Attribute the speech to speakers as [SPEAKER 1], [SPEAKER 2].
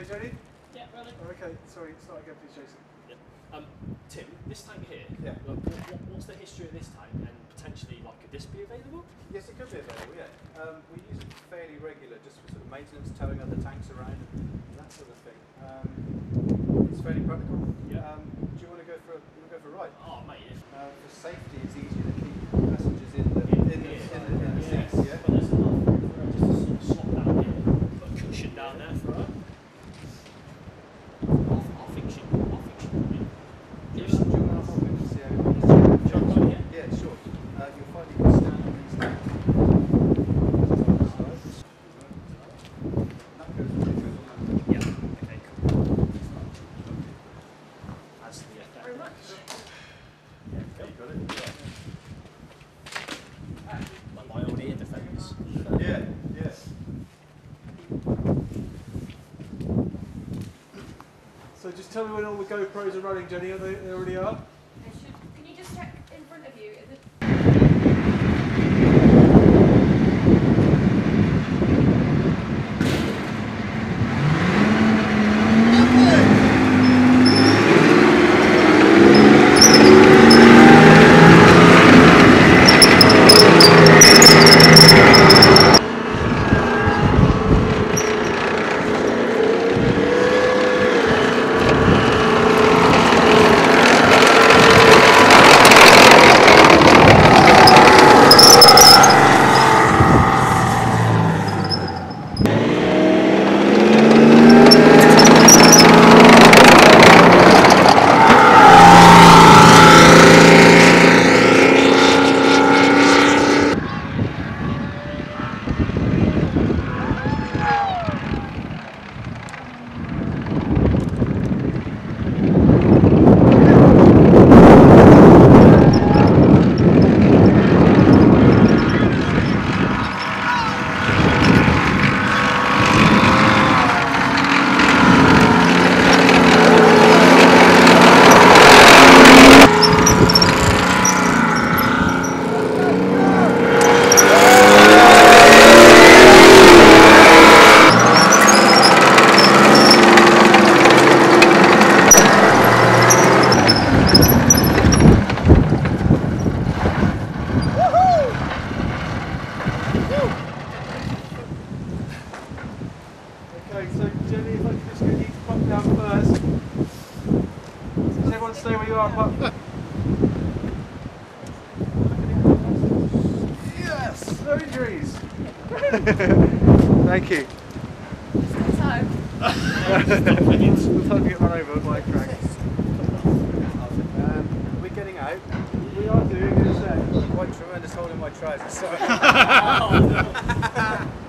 [SPEAKER 1] Okay, Jenny?
[SPEAKER 2] Yeah, ready?
[SPEAKER 1] Okay, sorry, start again please, Jason.
[SPEAKER 2] Yeah. Tim, this tank here,
[SPEAKER 1] Yeah.
[SPEAKER 2] what's the history of this tank, and potentially, like, could this be available?
[SPEAKER 1] Yes, it could be available, yeah. We use it fairly regular, just for sort of maintenance, towing other tanks around and that sort of thing. It's fairly practical.
[SPEAKER 2] Yeah.
[SPEAKER 1] Do you want to go for a ride?
[SPEAKER 2] Oh, mate, if
[SPEAKER 1] For safety, it's easier to keep passengers in the seats, yeah?
[SPEAKER 2] But there's enough room for her just to sort of slot down here, put a cushion down there for her. I'll think she will be.
[SPEAKER 1] Do you want to hop in to see how it works?
[SPEAKER 2] Jump on here?
[SPEAKER 1] Yeah, sure. You'll find you can stand on these things. That goes on that.
[SPEAKER 2] Yeah. Okay, cool. That's the effect.
[SPEAKER 3] Very much.
[SPEAKER 2] Yeah, okay, you got it. Yeah. Like my own ear defence.
[SPEAKER 1] Yeah, yes. So just tell me when all the GoPros are running, Jenny. Are they already are?
[SPEAKER 3] Can you just check in front of you? Is it
[SPEAKER 1] Okay, so Jenny, if I could just get you to pop down first. Does everyone stay where you are? Pop. Yes! No injuries! Thank you.
[SPEAKER 3] time?
[SPEAKER 1] We'll time to get run over by a crack. We're getting out. We are doing, as I said, quite tremendous hole in my trousers. So